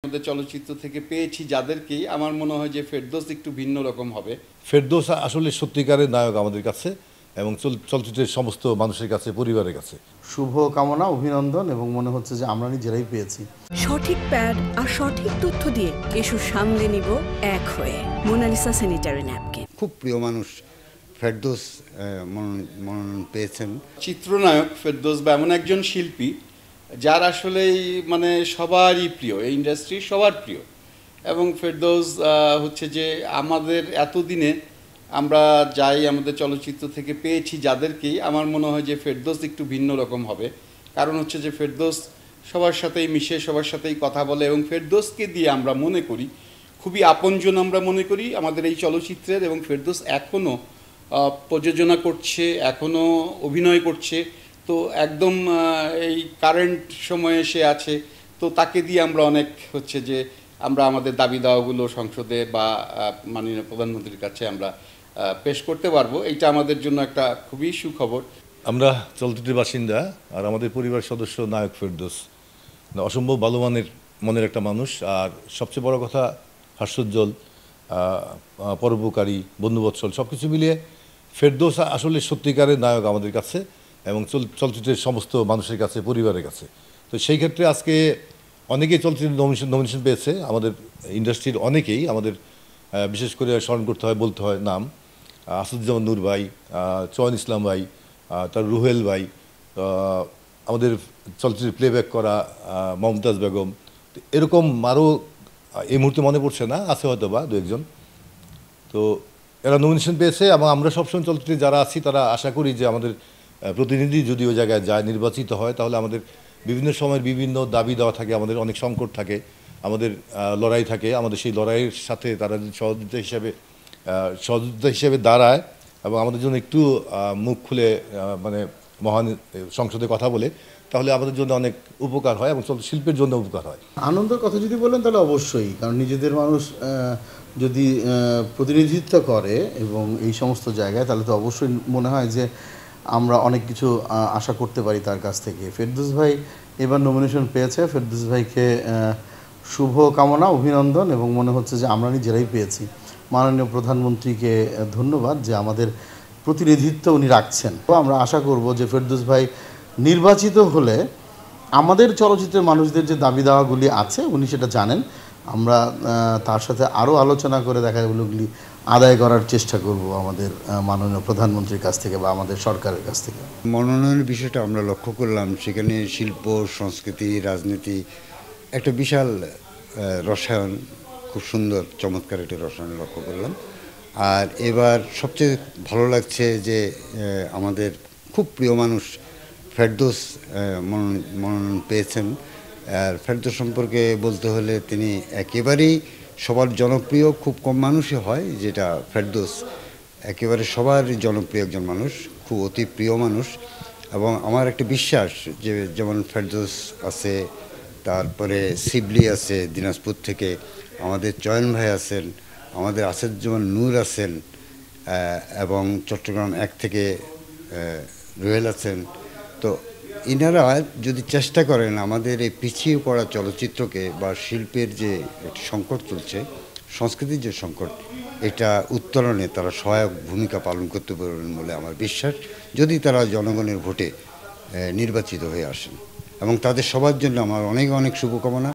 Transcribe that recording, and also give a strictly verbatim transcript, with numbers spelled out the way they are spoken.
আমাদের চলচ্চিত্র থেকে পেয়েছি যাদেরকেই আমার মনে হয় যে ফেরদৌস একটু ভিন্ন রকম হবে। ফেরদৌস আসলে সত্যিকারের নায়ক আমাদের কাছে এবং চলচ্চিত্রের সমস্ত মানুষের কাছে, পরিবারের কাছে। শুভ কামনা, অভিনন্দন এবং মনে হচ্ছে যে আমরা নিজেরাই পেয়েছি। সঠিক প্যাড আর সঠিক তথ্য দিয়ে কেশু সামলে নিব এক হয়ে। Monalisa sanitary napkin. খুব প্রিয় মানুষ ফেরদৌস মনোনয়ন পেয়েছেন। চিত্রনায়ক ফেরদৌস বা এমন একজন শিল্পী যার আসলেই মানে সবারই প্রিয়, এই ইন্ডাস্ট্রির সবার প্রিয়। এবং ফেরদৌস হচ্ছে যে আমাদের এতদিনে আমরা যাই আমাদের চলচ্চিত্র থেকে পেয়েছি যাদেরকেই আমার মনে হয় যে ফেরদৌস একটু ভিন্ন রকম হবে। কারণ হচ্ছে যে ফেরদৌস সবার সাথেই মিশে, সবার সাথেই কথা বলে এবং ফেরদৌসকে দিয়ে আমরা মনে করি খুবই আপনজন আমরা মনে করি আমাদের এই চলচ্চিত্রের। এবং ফেরদৌস এখনও প্রযোজনা করছে, এখনও অভিনয় করছে, তো একদম এই কারেন্ট সময়ে সে আছে। তো তাকে দিয়ে আমরা অনেক হচ্ছে যে আমরা আমাদের দাবি দাওয়াগুলো সংসদে বা মাননীয় প্রধানমন্ত্রীর কাছে আমরা পেশ করতে পারবো। এইটা আমাদের জন্য একটা খুবই সুখবর। আমরা চলচ্চিত্রের বাসিন্দা আর আমাদের পরিবার সদস্য নায়ক ফেরদৌস অসম্ভব ভালো মানের মনের একটা মানুষ, আর সবচেয়ে বড় কথা হাস্যোজ্জ্বল, পরোপকারী, বন্ধুবৎসল, সব কিছু মিলিয়ে ফেরদৌস আসলে সত্যিকারের নায়ক আমাদের কাছে এবং চলচ্চিত্রের সমস্ত মানুষের কাছে, পরিবারের কাছে। তো সেই ক্ষেত্রে আজকে অনেকেই চলচ্চিত্র নমিনেশন নমিনেশন পেয়েছে, আমাদের ইন্ডাস্ট্রির অনেকেই। আমাদের বিশেষ করে স্মরণ করতে হয়, বলতে হয় নাম, আসাদুজ্জামান নূর ভাই, চয়ন ইসলাম ভাই, তার রুহেল ভাই, আমাদের চলচ্চিত্র প্লেব্যাক করা মমতাজ বেগম, এরকম আরও এই মুহূর্তে মনে পড়ছে না, আছে হয়তো বা দু একজন। তো এরা নমিনেশন পেয়েছে এবং আমরা সবসময় চলচ্চিত্রে যারা আছি তারা আশা করি যে আমাদের প্রতিনিধি যদি ওই জায়গায় যায়, নির্বাচিত হয়, তাহলে আমাদের বিভিন্ন সময়ের বিভিন্ন দাবি দেওয়া থাকে, আমাদের অনেক সংকট থাকে, আমাদের লড়াই থাকে, আমাদের সেই লড়াইয়ের সাথে তারা যদি সহযোগিতা হিসাবে সহযোগিতা হিসেবে দাঁড়ায় এবং আমাদের জন্য একটু মুখ খুলে মানে মহান সংসদে কথা বলে, তাহলে আমাদের জন্য অনেক উপকার হয় এবং শিল্পের জন্য উপকার হয়। আনন্দের কথা যদি বলেন তাহলে অবশ্যই, কারণ নিজেদের মানুষ যদি প্রতিনিধিত্ব করে এবং এই সমস্ত জায়গায়, তাহলে তো অবশ্যই মনে হয় যে আমরা অনেক কিছু আশা করতে পারি তার কাছ থেকে। ফেরদৌস ভাই এবার নমিনেশন পেয়েছে। ফেরদৌস ভাইকে শুভ কামনা, অভিনন্দন এবং মনে হচ্ছে যে আমরা নিজেরাই পেয়েছি। মাননীয় প্রধানমন্ত্রীকে ধন্যবাদ যে আমাদের প্রতিনিধিত্ব উনি রাখছেন। তো আমরা আশা করব যে ফেরদৌস ভাই নির্বাচিত হলে আমাদের চলচ্চিত্রের মানুষদের যে দাবি দাওয়াগুলি আছে উনি সেটা জানেন। আমরা তার সাথে আরও আলোচনা করে দেখা এগুলোগুলি আদায় করার চেষ্টা করব আমাদের মাননীয় প্রধানমন্ত্রীর কাছ থেকে বা আমাদের সরকারের কাছ থেকে। মনোনয়নের বিষয়টা আমরা লক্ষ্য করলাম, সেখানে শিল্প, সংস্কৃতি, রাজনীতি একটা বিশাল রসায়ন, খুব সুন্দর চমৎকার একটা রসায়ন লক্ষ্য করলাম। আর এবার সবচেয়ে ভালো লাগছে যে আমাদের খুব প্রিয় মানুষ ফেরদৌস মনোনয়ন পেয়েছেন। আর ফেরদৌস সম্পর্কে বলতে হলে তিনি একেবারেই সবার জনপ্রিয়, খুব কম মানুষই হয় যেটা ফেরদৌস একেবারে সবার জনপ্রিয় একজন মানুষ, খুব অতি প্রিয় মানুষ। এবং আমার একটা বিশ্বাস যে যেমন ফেরদৌস আছে, তারপরে শিবলি আছে দিনাজপুর থেকে, আমাদের চয়ন ভাই আছেন, আমাদের আসাদুজ্জামান নূর আছেন, এবং চট্টগ্রাম এক থেকে রুহেল আছেন। তো ইনারা যদি চেষ্টা করেন আমাদের এই পিছিয়ে পড়া চলচ্চিত্রকে বা শিল্পের যে একটি সংকট চলছে, সংস্কৃতির যে সংকট, এটা উত্তরণে তারা সহায়ক ভূমিকা পালন করতে পারবেন বলে আমার বিশ্বাস, যদি তারা জনগণের ভোটে নির্বাচিত হয়ে আসেন। এবং তাদের সবার জন্য আমার অনেক অনেক শুভকামনা।